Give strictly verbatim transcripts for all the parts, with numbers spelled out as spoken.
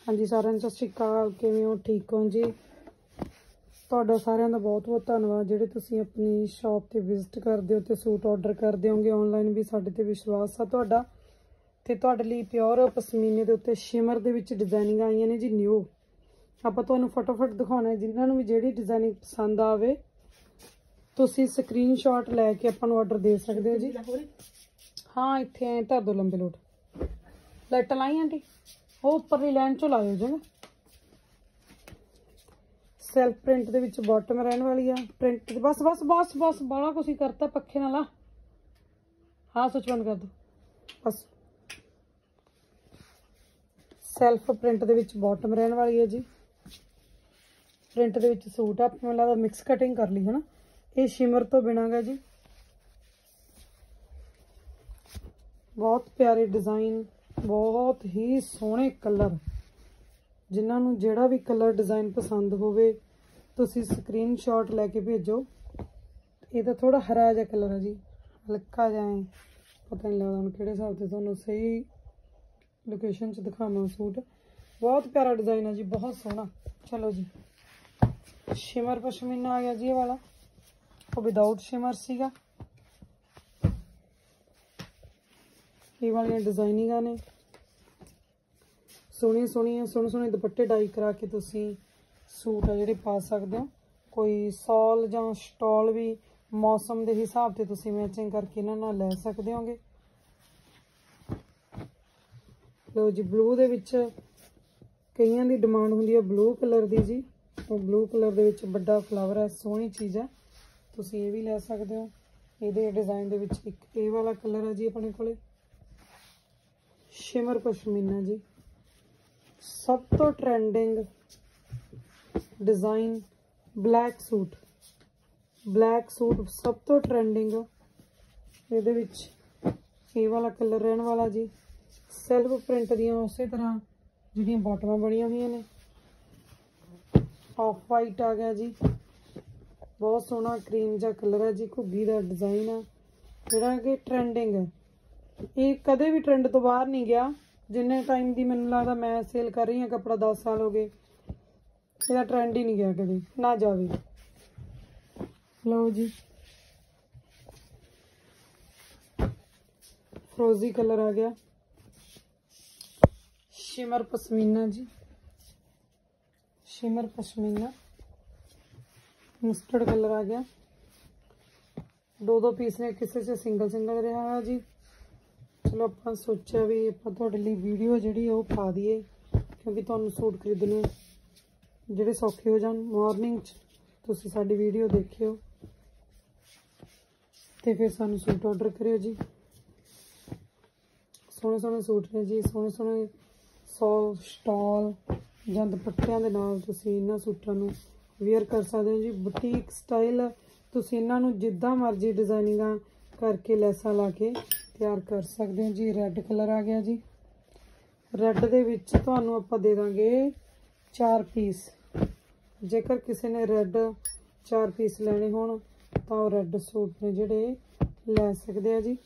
हाँ जी सारिਆਂ ਨੂੰ ਸਤਿ ਸ਼੍ਰੀ ਅਕਾਲ। ਕਿਵੇਂ ਹੋ? ਠੀਕ ਹੋ जी? ਤੁਹਾਡਾ ਸਾਰਿਆਂ ਦਾ ਬਹੁਤ ਬਹੁਤ ਧੰਨਵਾਦ ਜਿਹੜੇ ਤੁਸੀਂ ਆਪਣੀ ਸ਼ਾਪ ਤੇ ਵਿਜ਼ਿਟ ਕਰਦੇ ਹੋ ਤੇ ਸੂਟ ਆਰਡਰ ਕਰਦੇ ਹੋਗੇ ਆਨਲਾਈਨ ਵੀ। ਸਾਡੇ ਤੇ ਵਿਸ਼ਵਾਸ ਆ ਤੁਹਾਡਾ ਤੇ ਤੁਹਾਡੇ ਲਈ ਪਿਓਰ ਪਸ਼ਮੀਨੇ ਦੇ ਉੱਤੇ ਸ਼ਿਮਰ ਦੇ ਵਿੱਚ ਡਿਜ਼ਾਈਨਿੰਗ ਆਈਆਂ ਨੇ ਜੀ ਨਿਊ। ਆਪਾਂ ਤੁਹਾਨੂੰ ਫਟਾਫਟ ਦਿਖਾਉਣਾ, ਜਿਨ੍ਹਾਂ ਨੂੰ ਵੀ ਜਿਹੜੀ ਡਿਜ਼ਾਈਨਿੰਗ ਪਸੰਦ ਆਵੇ ਤੁਸੀਂ ਸਕਰੀਨਸ਼ਾਟ ਲੈ ਕੇ ਆਪਾਂ ਨੂੰ ਆਰਡਰ ਦੇ ਸਕਦੇ ਹੋ ਜੀ। हाँ इतने ऐ धर दो लंबे लोट लाइटा लाई आंटी वो उपरली लाइन चो लाओ जी। सैल्फ प्रिंट दे विच बॉटम रहने वाली है प्रिंट बस बस बस बस बाला कुछ ही करता पखे ना ला। हाँ स्विच बंद कर दो बस। सैल्फ प्रिंट दे विच बॉटम रहने वाली है जी। प्रिंट दे विच सूट आप मैनूं लगदा मिक्स कटिंग कर ली है ना। ये शिमर तो बिना गा जी। बहुत प्यारे डिज़ाइन, बहुत ही सोहने कलर। जिन्होंने जेड़ा भी कलर डिज़ाइन पसंद होवे तुसी स्क्रीनशॉट लैके भेजो। ये तो थोड़ा हरा जा कलर है जी, हल्का जाए पता नहीं लगता हूँ किहड़े हिसाब से तुहानूं सही लोकेशन च दिखावां सूट। बहुत प्यारा डिज़ाइन है जी, बहुत सोहना। चलो जी शिमर पशमीना आ गया जी। ये वाला वो विदाउट शिमर सीगा। ये वाली डिजाइनिंग ने सोहनी सोहनी सोहने सोहने दुपट्टे डाई करा के तुसी सूट आ जिहड़े पा सकते हो। कोई सॉल जां स्टॉल भी मौसम के हिसाब से तुसी मैचिंग करके इन्हां नाल लै सकदे होगे। लो जी ब्लू दे विच कईयां दी डिमांड हुंदी है ब्लू कलर दी जी। वो ब्लू कलर दे विच बड़ा फ्लावर है, सोहनी चीज़ है, तुसी ये भी लै सकदे हो। इहदे डिज़ाइन दे विच एक ये वाला कलर है जी अपने कोले शिमर पशमीना जी। सब तो trending design black suit, black suit सब तो ट्रेंडिंग। ये ये वाला कलर रहने वाला जी। सैल्फ प्रिंट दियां उस तरह जिहड़ियां बॉटमां बनियां हुई ने। ऑफ वाइट आ गया जी, बहुत सोहना क्रीम जा कलर है जी। घुग्गी का डिज़ाइन है जिहड़ा कि ट्रेंडिंग है। ये कदे भी ट्रेंड तो बाहर नहीं गया। जिन्ने टाइम की मैनूं लगदा मैं सेल कर रही हूँ कपड़ा दस साल हो गए, इसका ट्रेंड ही नहीं गया कभी ना जावे। लो जी फ्रोजी कलर आ गया शिमर पशमीना जी। शिमर पशमीना मस्टर्ड कलर आ गया। दो दो पीस ने, किसी से सिंगल सिंगल रहा है जी। चलो आप सोचा भी आप वीडियो जी पा दिए क्योंकि तुहानूं सूट खरीदने जोड़े सौखे हो जान। मॉर्निंग तुसी साडी वीडियो देखियो तो फिर सानूं सूट ऑर्डर करियो जी। सोहने सोहने सूट ने जी, सोहने सोहने सौ स्टॉल जां दुपट्टियां दे नाल तुसी इन्हां सूटां नूं वेयर कर सकते हो जी। बुटीक स्टाइल तुसी इन्हां नूं जिद्दां मर्जी डिज़ाइनिंगां करके लैसा ला के तैयार कर सकते हो जी। रैड कलर आ गया जी। रैड दे विच तुहानूं आपां दे दांगे चार पीस। जेकर किसी ने रैड चार पीस लैने होण तां ओह रैड सूट ने जिहड़े लै सकदे आ जी।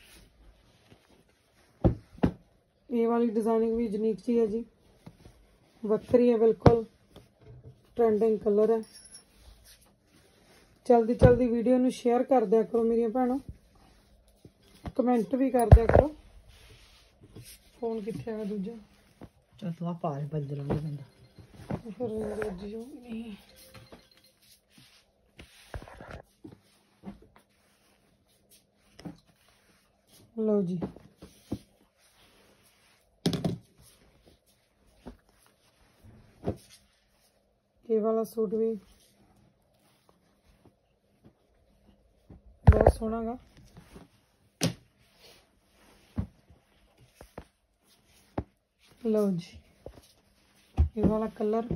ये वाली डिज़ाइनिंग भी यूनिक जी है जी, वक्री है, बिल्कुल ट्रेंडिंग कलर है। जल्दी जल्दी वीडियो नूं शेयर कर दिया करो मेरियां भैणों, कमेंट भी कर दिया करो। फोन कितने है दूजा चल तू आप आ बज रहा बंदा फिर रोजी होगी। लो जी ये वाला सूट भी बहुत सोहना गा। लो जी ये वाला कलर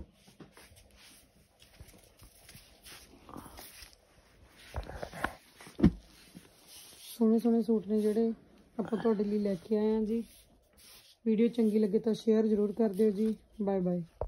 सोहने सोहने सूट ने जिहड़े आपां तुहाडे लई लैके आए हैं जी। वीडियो चंगी लगे तो शेयर जरूर कर दिओ जी। Bye bye.